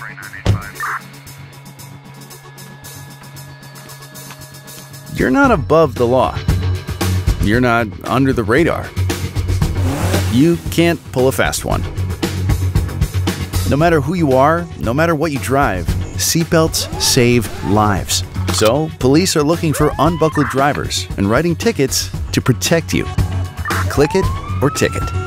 You're not above the law. You're not under the radar. You can't pull a fast one. No matter who you are, no matter what you drive, seatbelts save lives. So, police are looking for unbuckled drivers and writing tickets to protect you. Click it or ticket.